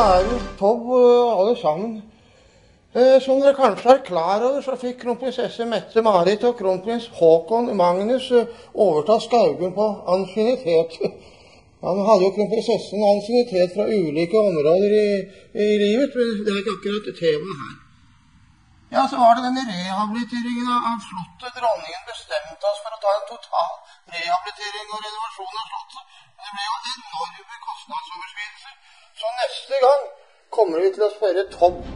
jo Tov alle sammen. Som dere kanskje er klar over, så fikk kronprinsesse Mette-Marit og kronprins Håkon Magnus overta Skaugen på ansiennitet. Han hadde jo kronprinsessen ansiennitet fra ulike områder i livet, men det er ikke akkurat tema her. Ja, så var det denne rehabiliteringen av slottet. Dronningen bestemte oss for å ta en total rehabilitering og renovasjon av slottet. Men det ble jo enorme kostnadsoverskridelser. Så neste gang kommer vi til å spørre Tom.